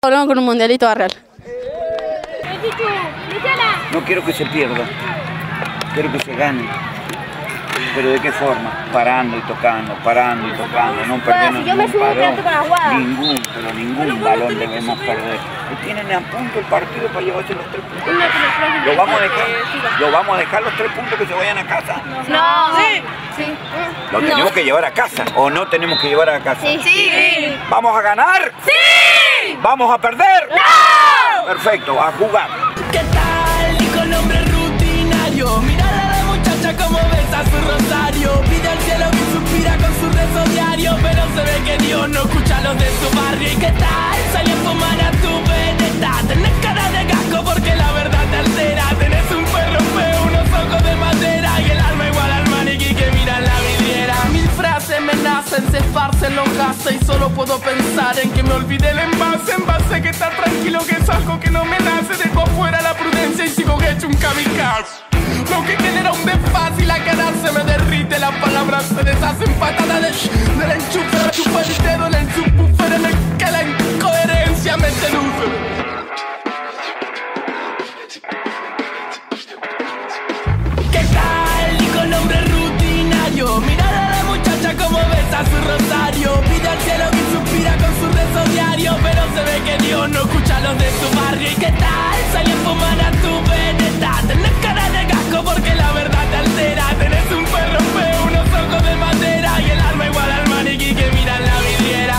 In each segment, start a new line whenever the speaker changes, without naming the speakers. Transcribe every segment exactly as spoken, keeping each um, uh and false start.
Volvemos con un mundialito barrial.
No quiero que se pierda, quiero que se gane. ¿Pero de qué forma? Parando y tocando, parando y tocando, no perdiendo ningún balón, ningún, pero ningún balón debemos perder. Tienen a punto el partido para llevarse los tres puntos. ¿Lo vamos a dejar? ¿Lo vamos a dejar los tres puntos que se vayan a casa?
No. Sí.
Sí. ¿Lo tenemos no. que llevar a casa o no tenemos que llevar a casa?
Sí. sí.
¿Vamos a ganar?
¡Sí!
¿Vamos a perder?
¡No!
Perfecto, a jugar.
¿Qué tal? Dijo el hombre rutinario. Mirala a la muchacha como besa su rosario. Pide al cielo que suspira con su rezo diario, pero se ve que Dios no escucha a los de su barrio. ¿Y qué tal? Salió a fumar a tu veneta. Tenés cara de gasco porque la verdad te altera. Tenés un perro feo, unos ojos de madera y el alma igual al maniquí que mira en la vidriera. Mil frases me nacen, se esparcen los gases y solo puedo pensar en que me olvide el envase. Envase que está tranquilo, que es algo que no me nace. Dejo afuera la prudencia y sigo hecho un kamikaze. Lo que genera un desfase y la cara se me derrite. Las palabras se deshacen patada de sh, del enchufe. La chupa el dedo en el subwoofer en el que la incoherencia me seduce. ¿Qué tal? Dijo el hombre rutinario. Mirar a la muchacha como besa su rosario. Pide al cielo que suspira con su rezo diario, pero se ve que Dios no escucha a los de su barrio. ¿Y qué tal? Salió a fumar a tu veneta. Tenés cara de gasco porque la verdad te altera. Tenés un perro feo, unos ojos de madera y el alma igual al maniquí que mira en la vidriera.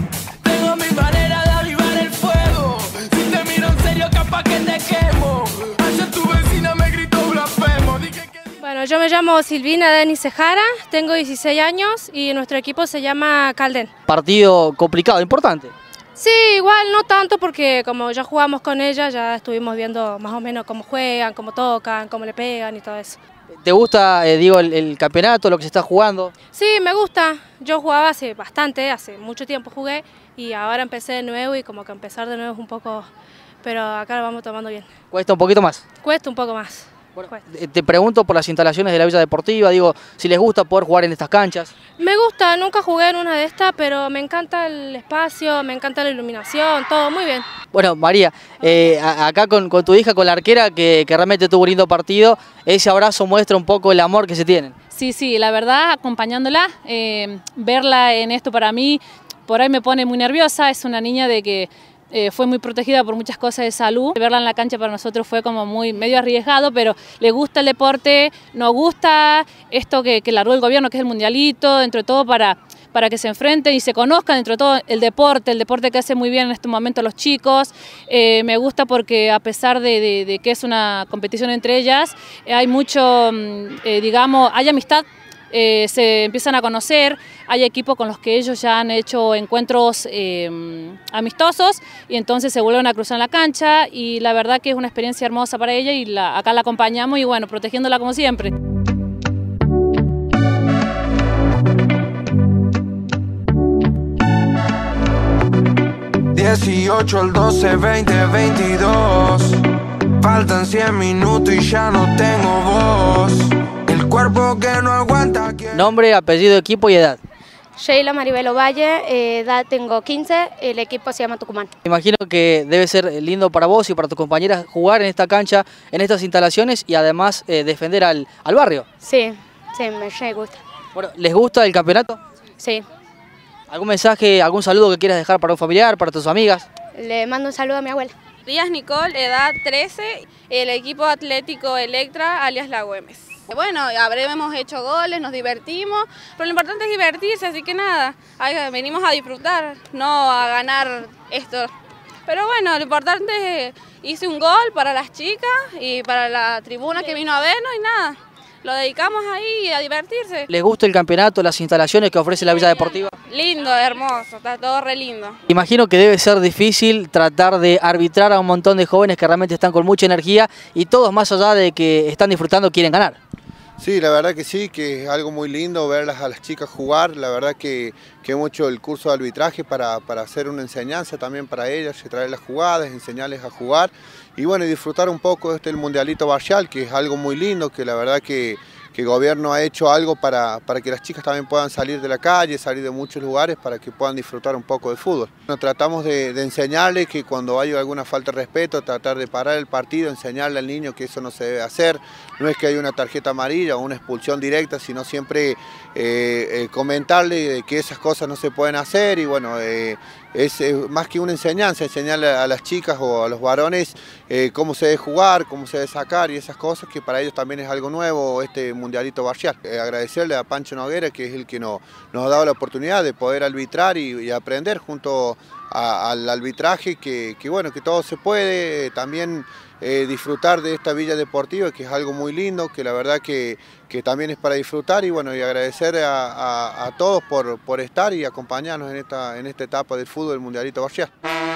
Tengo mi manera de avivar el fuego. Si te miro en serio capaz que te quemo. Ayer tu vecina me gritó blasfemo. Dije que...
Bueno, yo me llamo Silvina Denis Cejara, tengo dieciséis años y nuestro equipo se llama Calden.
Partido complicado, importante.
Sí, igual no tanto porque como ya jugamos con ella, ya estuvimos viendo más o menos cómo juegan, cómo tocan, cómo le pegan y todo eso.
¿Te gusta, eh, digo, el, el campeonato, lo que se está jugando?
Sí, me gusta. Yo jugaba hace bastante, hace mucho tiempo jugué y ahora empecé de nuevo y como que empezar de nuevo es un poco... Pero acá lo vamos tomando bien.
¿Cuesta un poquito más?
Cuesta un poco más.
Bueno, te pregunto por las instalaciones de la Villa Deportiva, digo, si les gusta poder jugar en estas canchas.
Me gusta, nunca jugué en una de estas, pero me encanta el espacio, me encanta la iluminación, todo muy bien.
Bueno, María, eh, acá con, con tu hija, con la arquera, que, que realmente tuvo un lindo partido, ese abrazo muestra un poco el amor que se tienen.
Sí, sí, la verdad, acompañándola, eh, verla en esto para mí, por ahí me pone muy nerviosa, es una niña de que... Eh, fue muy protegida por muchas cosas de salud. Verla en la cancha para nosotros fue como muy medio arriesgado, pero le gusta el deporte, nos gusta esto que, que largó el gobierno, que es el mundialito, dentro de todo para, para que se enfrenten y se conozcan dentro de todo el deporte, el deporte que hace muy bien en este momento los chicos. Eh, me gusta porque a pesar de, de, de que es una competición entre ellas, eh, hay mucho, eh, digamos, hay amistad. Eh, se empiezan a conocer, hay equipos con los que ellos ya han hecho encuentros eh, amistosos y entonces se vuelven a cruzar en la cancha y la verdad que es una experiencia hermosa para ella y la, acá la acompañamos y bueno, protegiéndola como siempre.
dieciocho al doce, veinte, veintidós. Faltan cien minutos y ya no tengo voz. El cuerpo que no aguanta.
Nombre, apellido, equipo y edad.
Sheila Maribel Ovalle, eh, edad tengo quince, el equipo se llama Tucumán.
Imagino que debe ser lindo para vos y para tus compañeras jugar en esta cancha, en estas instalaciones y además eh, defender al, al barrio.
Sí, sí, me, me gusta.
Bueno, ¿les gusta el campeonato?
Sí.
¿Algún mensaje, algún saludo que quieras dejar para un familiar, para tus amigas?
Le mando un saludo a mi abuela.
Díaz Nicole, edad trece, el equipo atlético Electra, alias La Güemes. Bueno, habremos hecho goles, nos divertimos, pero lo importante es divertirse, así que nada, venimos a disfrutar, no a ganar esto. Pero bueno, lo importante es que hice un gol para las chicas y para la tribuna que vino a vernos y nada, lo dedicamos ahí a divertirse.
¿Les gusta el campeonato, las instalaciones que ofrece la Villa Deportiva?
Lindo, hermoso, está todo re lindo.
Imagino que debe ser difícil tratar de arbitrar a un montón de jóvenes que realmente están con mucha energía y todos más allá de que están disfrutando quieren ganar.
Sí, la verdad que sí, que es algo muy lindo verlas a las chicas jugar, la verdad que, que hemos hecho el curso de arbitraje para, para hacer una enseñanza también para ellas, traer las jugadas, enseñarles a jugar y bueno, y disfrutar un poco de este el mundialito barrial, que es algo muy lindo, que la verdad que, que el gobierno ha hecho algo para, para que las chicas también puedan salir de la calle, salir de muchos lugares para que puedan disfrutar un poco de fútbol. Nos tratamos de, de enseñarles que cuando hay alguna falta de respeto, tratar de parar el partido, enseñarle al niño que eso no se debe hacer. No es que haya una tarjeta amarilla o una expulsión directa, sino siempre eh, eh, comentarle que esas cosas no se pueden hacer y bueno, eh, es eh, más que una enseñanza, enseñarle a las chicas o a los varones eh, cómo se debe jugar, cómo se debe sacar y esas cosas que para ellos también es algo nuevo, este mundialito barrial. Eh, agradecerle a Pancho Noguera, que es el que no, nos ha dado la oportunidad de poder arbitrar y, y aprender junto a, al arbitraje, que, que bueno, que todo se puede, eh, también eh, disfrutar de esta villa deportiva, que es algo muy lindo, que la verdad que, que también es para disfrutar y bueno, y agradecer a, a, a todos por, por estar y acompañarnos en esta, en esta etapa del fútbol del mundialito barrial.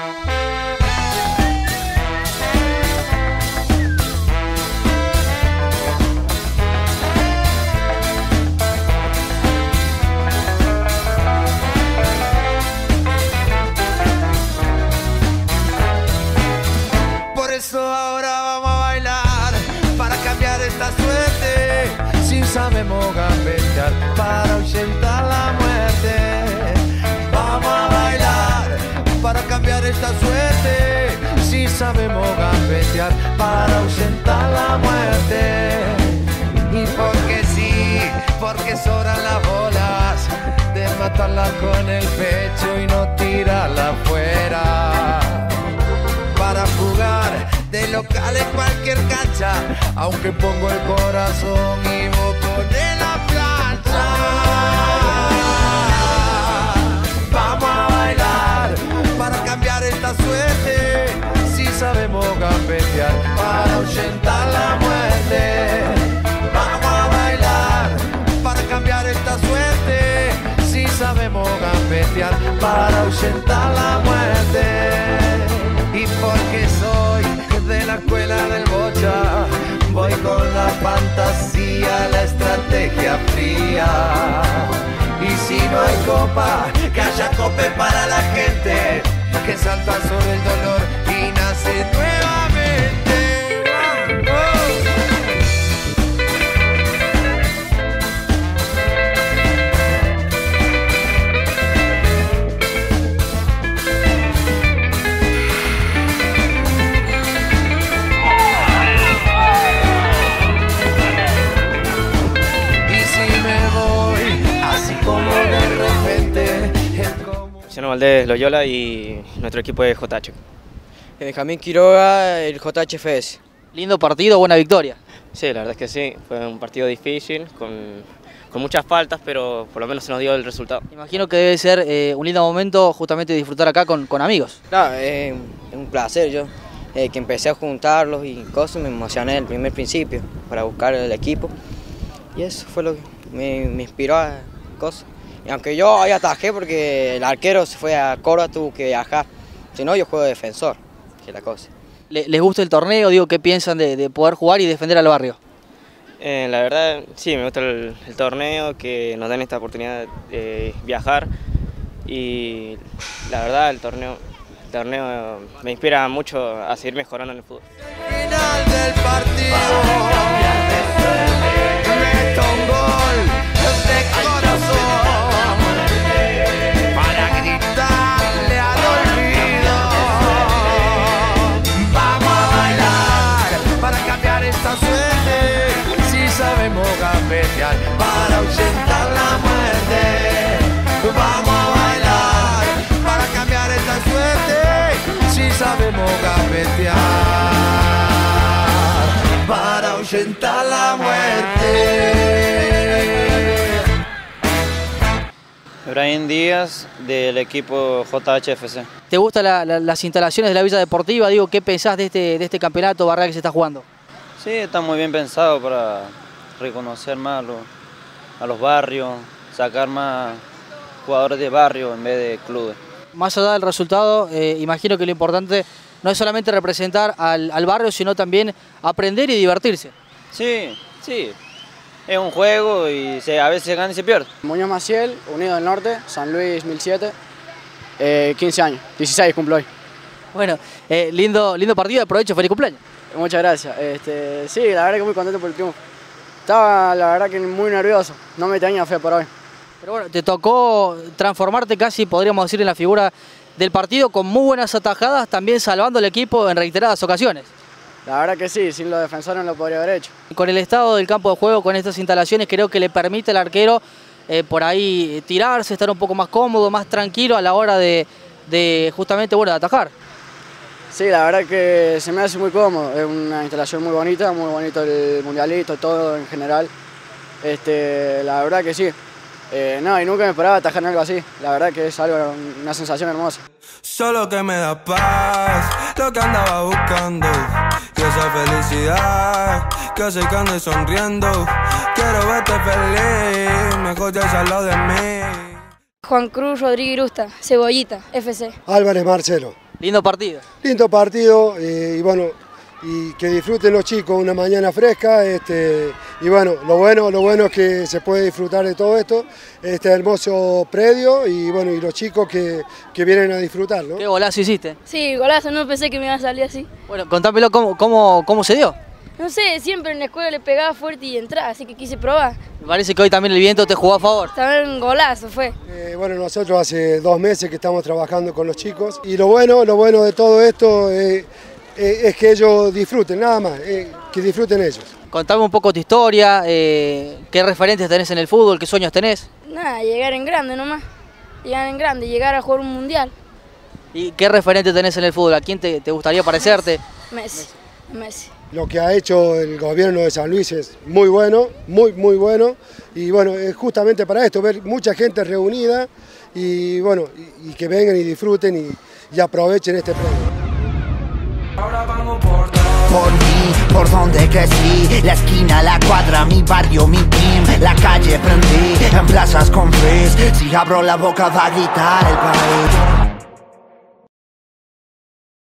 Ahora vamos a bailar para cambiar esta suerte. Si sabemos gambetear para ahuyentar la muerte. Vamos a bailar para cambiar esta suerte. Si sabemos gambetear para ahuyentar la muerte. Y porque sí, porque sobran las bolas de matarla con el pecho y no tirarla afuera. Para jugar de local en cualquier cancha, aunque pongo el corazón y vos ponés la plancha. Vamos a bailar para cambiar esta suerte. Si sabemos gambetear para ahuyentar la muerte. Vamos a bailar para cambiar esta suerte. Si sabemos gambetear para ahuyentar la muerte. Y porque soy de la escuela del bocha, voy con la fantasía, la estrategia fría. Y si no hay copa, que haya cope para la gente, que salta sobre el dolor y nace nuevamente. ¡Oh!
Luciano Valdés Loyola y nuestro equipo es J H.
Benjamín Quiroga, el J H F S.
Lindo partido, buena victoria.
Sí, la verdad es que sí, fue un partido difícil, con, con muchas faltas, pero por lo menos se nos dio el resultado.
Imagino que debe ser eh, un lindo momento justamente disfrutar acá con, con amigos.
Claro, es un placer. Yo eh, que empecé a juntarlos y cosas, me emocioné el primer principio para buscar el equipo. Y eso fue lo que me, me inspiró a cosas. Y aunque yo ahí atajé porque el arquero se fue a Córdoba, tuvo que viajar. Si no, yo juego de defensor, que es la cosa.
¿Les gusta el torneo? Digo, ¿qué piensan de, de poder jugar y defender al barrio?
Eh, la verdad, sí, me gusta el, el torneo, que nos den esta oportunidad de viajar. Y la verdad, el torneo, el torneo me inspira mucho a seguir mejorando en el fútbol.
Final del partido, meto un gol de corazón. Sabemos gambetear para ahuyentar la muerte. Vamos a bailar para cambiar esta suerte. Si sabemos gambetear para ahuyentar la muerte.
Efraín Díaz, del equipo J H F C.
¿Te gustan la, la, las instalaciones de la Villa Deportiva? Digo, ¿qué pensás de este, de este campeonato barrial que se está jugando?
Sí, está muy bien pensado para reconocer más a los, a los barrios, sacar más jugadores de barrio en vez de clubes.
Más allá del resultado, eh, imagino que lo importante no es solamente representar al, al barrio, sino también aprender y divertirse.
Sí, sí, es un juego y se, a veces se gana y se pierde.
Muñoz Maciel, Unido del Norte, San Luis mil siete, eh, quince años, dieciséis cumplo hoy.
Bueno, eh, lindo, lindo partido, aprovecho, feliz cumpleaños.
Muchas gracias. Este, sí, la verdad que muy contento por el triunfo. Estaba la verdad que muy nervioso, no me tenía fe por hoy.
Pero bueno, te tocó transformarte casi, podríamos decir, en la figura del partido con muy buenas atajadas, también salvando al equipo en reiteradas ocasiones.
La verdad que sí, sin los defensores no lo podría haber hecho.
Con el estado del campo de juego, con estas instalaciones, creo que le permite al arquero eh, por ahí tirarse, estar un poco más cómodo, más tranquilo a la hora de, de justamente bueno, de atajar.
Sí, la verdad que se me hace muy cómodo, es una instalación muy bonita, muy bonito el mundialito, todo en general. Este, la verdad que sí. Eh, no, y nunca me esperaba atajar en algo así. La verdad que es algo, una sensación hermosa.
Solo que me da paz, lo que andaba buscando, que esa felicidad, que sé que ande sonriendo. Quiero verte feliz, mejor ya al lado de mí.
Juan Cruz Rodríguez Irusta, Cebollita, F C.
Álvarez Marcelo.
Lindo partido.
Lindo partido eh, y bueno, y que disfruten los chicos una mañana fresca, este, y bueno, lo bueno, lo bueno es que se puede disfrutar de todo esto, este hermoso predio y bueno, y los chicos que, que vienen a disfrutar, ¿no?
¿Qué golazo hiciste?
Sí, golazo, no pensé que me iba a salir así.
Bueno, contámelo cómo, cómo, cómo se dio.
No sé, siempre en la escuela le pegaba fuerte y entraba, así que quise probar.
Me parece que hoy también el viento te jugó a favor.
También un golazo fue.
Eh, bueno, nosotros hace dos meses que estamos trabajando con los chicos y lo bueno, lo bueno de todo esto eh, eh, es que ellos disfruten, nada más, eh, que disfruten ellos.
Contame un poco tu historia, eh, qué referentes tenés en el fútbol, qué sueños tenés.
Nada, llegar en grande nomás, llegar en grande, llegar a jugar un mundial.
¿Y qué referente tenés en el fútbol? ¿A quién te, te gustaría parecerte?
Messi, Messi.
Lo que ha hecho el gobierno de San Luis es muy bueno, muy, muy bueno. Y bueno, es justamente para esto, ver mucha gente reunida y bueno, y, y que vengan y disfruten y, y aprovechen este premio.
Ahora vamos por
Por mí, por donde crecí, la esquina, la cuadra, mi barrio, mi team, la calle prendí, en plazas con frizz, si abro la boca va a gritar el país.